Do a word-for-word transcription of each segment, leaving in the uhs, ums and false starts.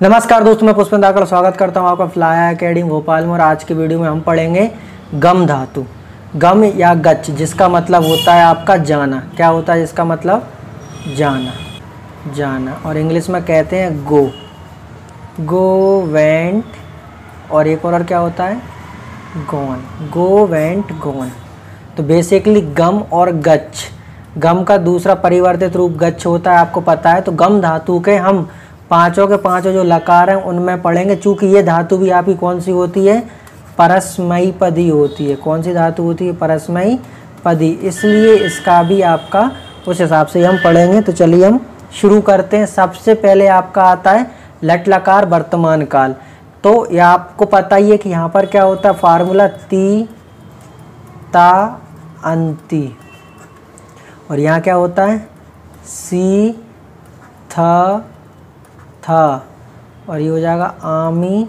नमस्कार दोस्तों, मैं पुष्पेंद्र धाकड़ स्वागत करता हूं आपका फ्लाई अकेडमी भोपाल में। और आज की वीडियो में हम पढ़ेंगे गम धातु। गम या गच, जिसका मतलब होता है आपका जाना। क्या होता है जिसका मतलब? जाना, जाना। और इंग्लिश में कहते हैं गो, गो, वेंट। और एक और क्या होता है? Gone, go, went, gone. तो बेसिकली गम और गच, गम का दूसरा परिवर्तित रूप गच होता है, आपको पता है। तो गम धातु के हम पांचों के पांचों जो लकार हैं उनमें पढ़ेंगे। चूंकि ये धातु भी आपकी कौन सी होती है? परस्मयी पदी होती है। कौन सी धातु होती है? परस्मयी पदी। इसलिए इसका भी आपका उस हिसाब से हम पढ़ेंगे। तो चलिए हम शुरू करते हैं। सबसे पहले आपका आता है लट लकार वर्तमान काल। तो यह आपको पता ही है कि यहाँ पर क्या होता है? फार्मूला ती ता अंति। और यहाँ क्या होता है? सी थ था। और ये हो जाएगा आमी,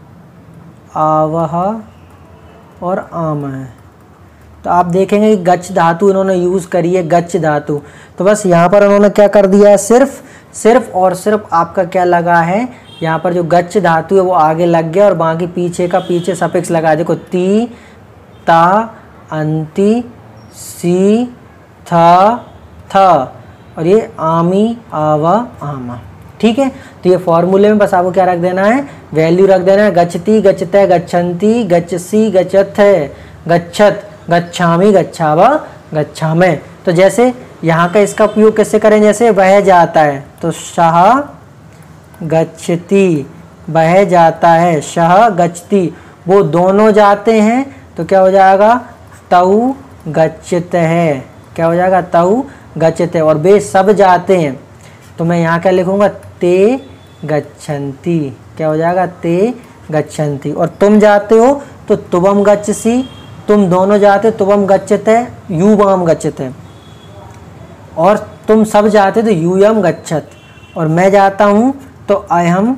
आवह और आम है। तो आप देखेंगे कि गच धातु इन्होंने यूज़ करी है, गच धातु। तो बस यहाँ पर उन्होंने क्या कर दिया है? सिर्फ सिर्फ और सिर्फ आपका क्या लगा है? यहाँ पर जो गच धातु है वो आगे लग गया और बाकी पीछे का पीछे सफिक्स लगा है। देखो ती ता अंति सी था था और ये आमी, आवा, आमा। ठीक है। तो ये फॉर्मूले में बस आपको क्या रख देना है? वैल्यू रख देना है। गच्छति, गच्छते, गच्छन्ति, गच्छसि, गच्छथ, गच्छत, गच्छामि, गच्छाव, गच्छामि। तो जैसे यहाँ का इसका उपयोग कैसे करें? जैसे वह जाता है तो शह गच्छति, वह जाता है, शह गच्छति। वो दोनों जाते हैं तो क्या हो जाएगा? तऊ गच्छत है। क्या हो जाएगा? तऊ गच्छत है। और वे सब जाते हैं तो मैं यहाँ क्या लिखूँगा? ते गच्छन्ति। क्या हो जाएगा? ते गच्छन्ति। और तुम जाते हो तो तुवम गच्छसि। तुम दोनों जाते तुवम गच्छते, युवाम गच्छते। और तुम सब जाते तो यूयम गच्छत। और मैं जाता हूँ तो अयम,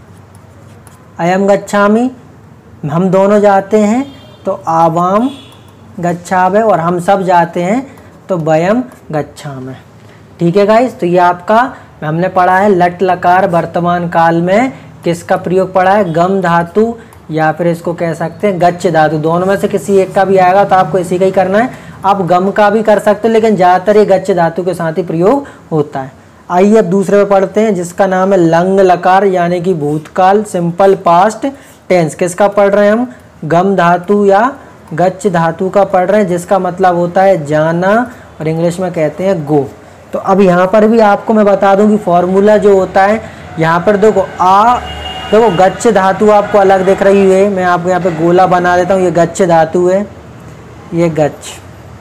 अयम गच्छामि। हम दोनों जाते हैं तो आवाम गच्छावे। और हम सब जाते हैं तो वयम गच्छामि। ठीक है गाइस। तो ये आपका हमने पढ़ा है लट लकार वर्तमान काल में किसका प्रयोग पढ़ा है? गम धातु या फिर इसको कह सकते हैं गच्छ धातु। दोनों में से किसी एक का भी आएगा तो आपको इसी का ही करना है। आप गम का भी कर सकते हो लेकिन ज़्यादातर ये गच्छ धातु के साथ ही प्रयोग होता है। आइए अब दूसरे में पढ़ते हैं जिसका नाम है लंग लकार, यानी कि भूतकाल, सिंपल पास्ट टेंस। किसका पढ़ रहे हैं हम? गम धातु या गच्छ धातु का पढ़ रहे हैं, जिसका मतलब होता है जाना और इंग्लिश में कहते हैं गो। तो अब यहाँ पर भी आपको मैं बता दूं कि फॉर्मूला जो होता है यहाँ पर देखो आ, देखो गच्छ धातु आपको अलग दिख रही है। मैं आपको यहाँ पे गोला बना देता हूँ। ये गच्छ धातु है, ये गच्छ।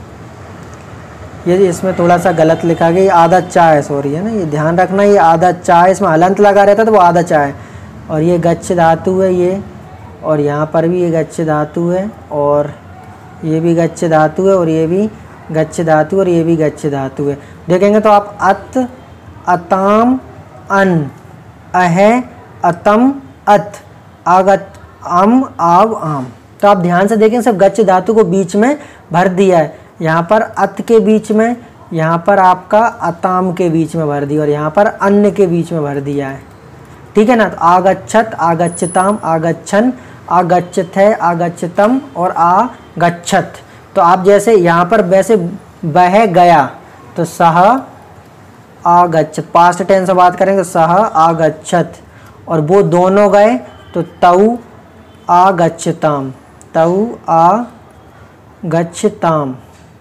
ये इसमें थोड़ा सा गलत लिखा गया, ये आधा चा है, सॉरी है ना, ये ध्यान रखना। ये आधा चा है, इसमें हलंत लगा रहता तो वो आधा चा है। और ये गच्छ धातु है ये। और यहाँ पर भी ये गच्छ धातु है और ये भी गच्छ धातु है और ये भी गच्छ धातु और ये भी गच्छ धातु है। देखेंगे तो आप अत, अताम, अन, अह, अतम, अत, आगत, अम, आव, आम। तो आप ध्यान से देखें, सब गच्छ धातु को बीच में भर दिया है। यहाँ पर अत के बीच में, यहाँ पर आपका अताम के बीच में भर दिया और यहाँ पर अन्न के बीच में भर दिया है। ठीक है ना। तो आगच्छत, आगच्छताम, आगच्छन, आगच्छते, आगच्छतम और आगच्छत। तो आप जैसे यहाँ पर वैसे बह गया तो सह आगच्छत, पास्ट टेंस से बात करेंगे तो सह आगच्छत। और वो दोनों गए तो तऊ आगच्छताम, तऊ आगच्छताम।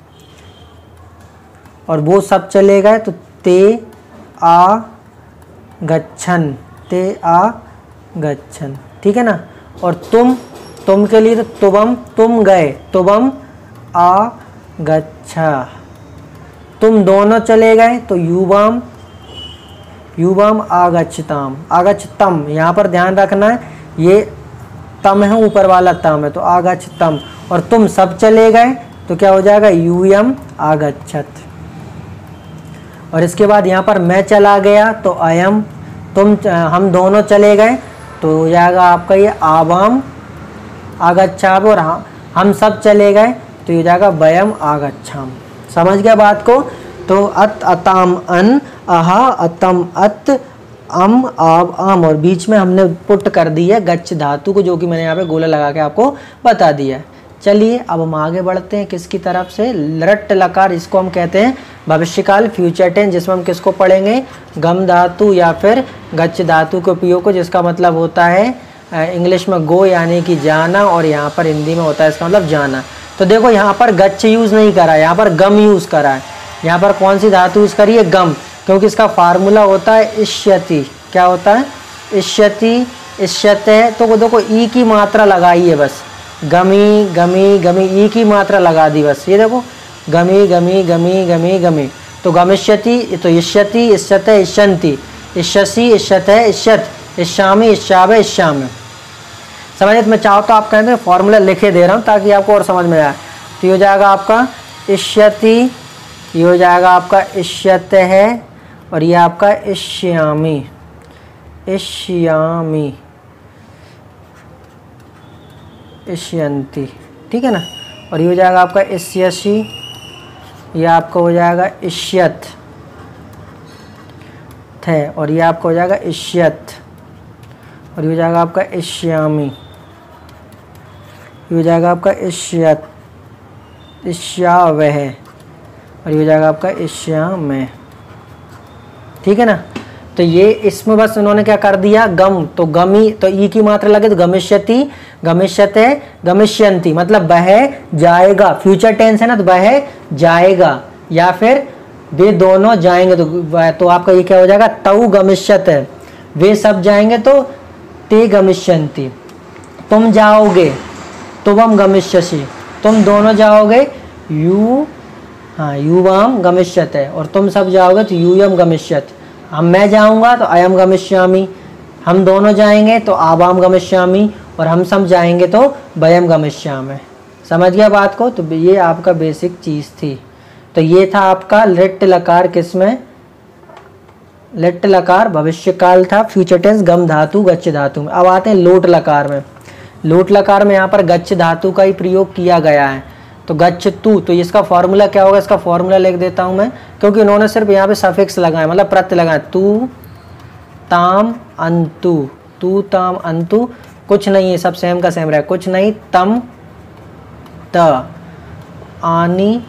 और वो सब चले गए तो ते आगच्छन, ते आगच्छन। ठीक है ना। और तुम, तुम के लिए तो तुवम, तुम गए, तुवम आगच्छा। तुम दोनों चले गए तो युवाम, युवाम आगच्छताम, आगच्छतम। यहाँ पर ध्यान रखना है ये तम है, ऊपर वाला तम है तो आगच्छतम। और तुम सब चले गए तो क्या हो जाएगा? यूयम आगच्छत। और इसके बाद यहाँ पर मैं चला गया तो अयम, तुम, हम दोनों चले गए तो हो जाएगा आपका ये आवाम आगच्छाव। और हम सब चले गए तो ये जाएगा वयम आगच्छाम। समझ गया बात को? तो अत, अताम, अन, अहा, अतम, अत, अम आब आम, और बीच में हमने पुट कर दी है गच्छ धातु को, जो कि मैंने यहाँ पे गोला लगा के आपको बता दिया है। चलिए अब हम आगे बढ़ते हैं किसकी तरफ से, लट्ट लकार, इसको हम कहते हैं भविष्यकाल फ्यूचर टेंस, जिसमें हम किसको पढ़ेंगे, गम धातु या फिर गच्छ धातु के उपयोग को, जिसका मतलब होता है इंग्लिश में गो यानी कि जाना, और यहाँ पर हिंदी में होता है इसका मतलब जाना। तो देखो यहाँ पर गच्छ यूज़ नहीं करा है, यहाँ पर गम यूज़ करा है। यहाँ पर कौन सी धातु यूज़ करी है, गम, क्योंकि इसका फार्मूला होता है इष्यति। क्या होता है, इष्यति, इष्यत है। तो वो देखो ई की मात्रा लगाई है बस, गमी गमी गमी, ई की मात्रा लगा दी बस, ये देखो गमी गमी गमी गमी गमी। तो गमिष्यति, तो इष्यति, इष्यत है, इष्यन्ति, इष्यसि, इष्यत है, इष्यत, इष्यामि, इष्याव, इष्याम। समझे? तो मैं चाहो तो आप कहते हैं फॉर्मूला लिखे दे रहा हूँ ताकि आपको और समझ में आए। तो ये हो जाएगा आपका इष्यति, ये हो जाएगा आपका इष्यत है, और ये आपका इष्यामि, इष्यामि, इष्यन्ति, ठीक है ना। और ये हो जाएगा आपका इष्यसि, ये आपका हो जाएगा इष्यत है, और ये आपका हो जाएगा इष्यत, और ये हो जाएगा आपका इष्यामि, ये हो जाएगा आपका इष्यत, इष्यावह, और ये हो जाएगा आपका इष्याम, ठीक है ना। तो ये इसमें बस उन्होंने क्या कर दिया, गम, तो गमी, तो ई की मात्रा लगे तो गमिष्यति, गमिष्यते, गमिष्यन्ति, मतलब वह जाएगा, फ्यूचर टेंस है ना, तो वह जाएगा, या फिर वे दोनों जाएंगे, तो तो आपका ये क्या हो जाएगा, तौ गमिष्यत है, वे सब जाएंगे तो ते गमिष्यन्ति, तुम जाओगे, तुवम गमिष्यसि, तुम दोनों जाओगे, यू, हाँ युवाम गमिष्यते, और तुम सब जाओगे तो यूयम गमिष्यत, हम मैं जाऊंगा तो अयम गमिष्यामि, हम दोनों जाएंगे तो आवाम गमिष्यामि, और हम सब जाएंगे तो वयम गमिष्यामि। समझ गया बात को? तो ये आपका बेसिक चीज़ थी। तो ये था आपका लिट्ट लकार, किसमें, लिट्ट लकार भविष्यकाल था, फ्यूचर टेंस गम धातु गच्छ धातु में। अब आते हैं लोट लकार में। लोट लकार में यहाँ पर गच्छ धातु का ही प्रयोग किया गया है। तो गच्छ तू, तो इसका फॉर्मूला क्या होगा, इसका फॉर्मूला लिख देता हूँ मैं, क्योंकि इन्होंने सिर्फ यहाँ पे सफिक्स लगाए, मतलब प्रत्यय लगाए, तू ताम अंतु, तू ताम अंतु, कुछ नहीं है, सब सेम का सेम रहा, कुछ नहीं, तम त, आनी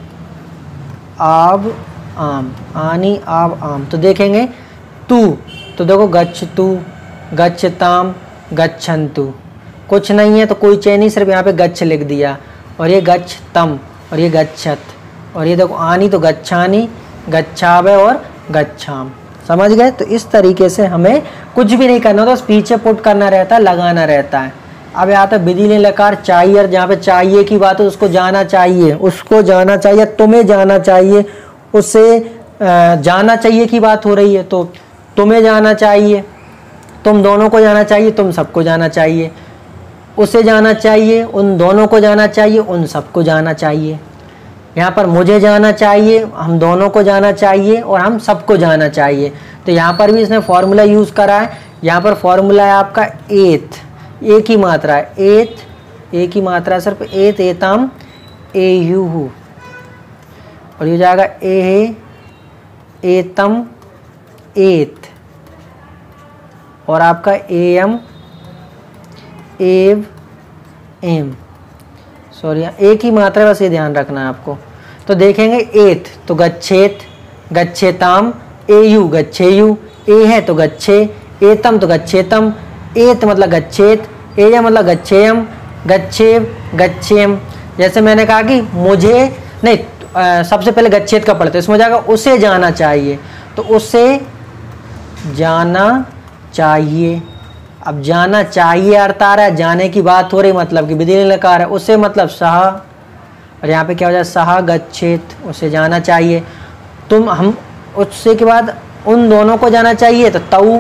आब आम, आनी आब आम। तो देखेंगे तू, तो देखो गच्छ तू, गच्छ ताम, गच्छन्तु, कुछ नहीं है तो कोई चेन नहीं, सिर्फ यहाँ पे गच्छ लिख दिया, और ये गच्छ तम, और ये गच्छत, और ये देखो आनी तो गच्छानी, गच्छावे और गच्छाम। समझ गए? तो इस तरीके से हमें कुछ भी नहीं करना होता, बस पीछे पुट करना रहता है, लगाना रहता है। अब यहाँ तक विधि लकार चाहिए, जहाँ पे चाहिए की बात है, उसको जाना चाहिए, उसको जाना चाहिए, तुम्हें जाना चाहिए, उससे जाना चाहिए की बात हो रही है, तो तुम्हें जाना चाहिए, तुम दोनों को जाना चाहिए, तुम सबको जाना चाहिए, उसे जाना चाहिए, उन दोनों को जाना चाहिए, उन सबको जाना चाहिए। यहाँ पर मुझे जाना चाहिए, हम दोनों को जाना चाहिए, और हम सबको जाना चाहिए। तो यहाँ पर भी इसने फॉर्मूला यूज़ करा है। यहाँ पर फॉर्मूला है आपका एत, एक ही मात्रा है, एत, एक ही मात्रा है सिर्फ, एत एताम ए यू, और ये जाएगा ए एतम एत, और आपका एयम एव एम, सॉरी एक ही मात्रा, बस ये ध्यान रखना है आपको। तो देखेंगे एत तो गच्छेत, गच्छेताम, एयु गच्छेयु, ए है तो गच्छे, एतम तो गच्छेतम, एत मतलब गच्छेत, एयम मतलब गच्छेयम, गच्छेव गच्छेम। जैसे मैंने कहा कि मुझे नहीं, आ, सबसे पहले गच्छेत का पढ़ते, इसमें जाएगा उसे जाना चाहिए, तो उसे जाना चाहिए। अब जाना चाहिए अर्थ आ रहा है, जाने की बात हो रही, मतलब कि विधि लकार है, उसे मतलब सह, और यहाँ पे क्या हो जाए, सह गच्छेत, उसे जाना चाहिए। तुम हम, उससे के बाद उन दोनों को जाना चाहिए, तो तऊ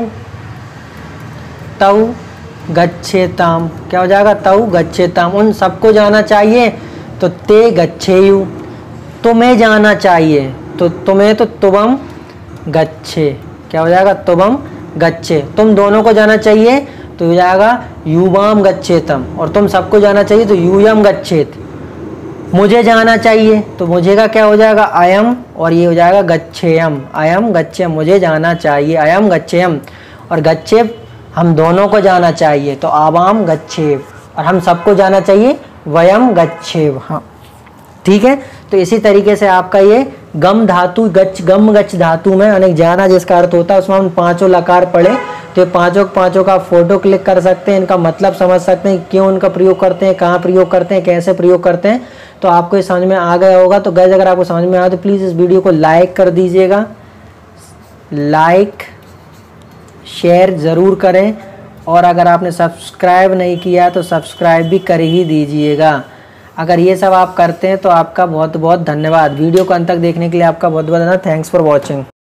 तऊ गच्छेताम, क्या हो जाएगा, तऊ गच्छेताम, उन सबको जाना चाहिए, तो ते गच्छेयु, तुम्हें जाना चाहिए, तो तुम्हें तो तुवम गच्छे, क्या हो जाएगा, तुवम गच्छे, तुम दोनों को जाना चाहिए तो हो जाएगा युवाम गच्छेतम, और तुम सबको जाना चाहिए तो यूयम गच्छेत। मुझे जाना चाहिए तो मुझे का क्या हो जाएगा, अयम, और ये हो जाएगा गच्छेयम, अयम गच्छेयम, मुझे जाना चाहिए, अयम गच्छेयम। और गच्छेव हम दोनों को जाना चाहिए, तो आवाम गच्छेव, और हम सबको जाना चाहिए वयम गच्छेव। हाँ ठीक है। तो इसी तरीके से आपका ये गम धातु गच्छ गम गच्छ धातु में अनेक जाना जिसका अर्थ होता है, उसमें हम पांचों लकार पढ़े, तो ये पांचों पांचों का फोटो क्लिक कर सकते हैं, इनका मतलब समझ सकते हैं, क्यों इनका प्रयोग करते हैं, कहाँ प्रयोग करते हैं, कैसे प्रयोग करते हैं। तो आपको ये समझ में आ गया होगा। तो गाइस अगर आपको समझ में आया तो प्लीज़ इस वीडियो को लाइक कर दीजिएगा, लाइक शेयर ज़रूर करें, और अगर आपने सब्सक्राइब नहीं किया तो सब्सक्राइब भी कर ही दीजिएगा। अगर ये सब आप करते हैं तो आपका बहुत बहुत धन्यवाद। वीडियो को अंत तक देखने के लिए आपका बहुत बहुत धन्यवाद। Thanks for watching.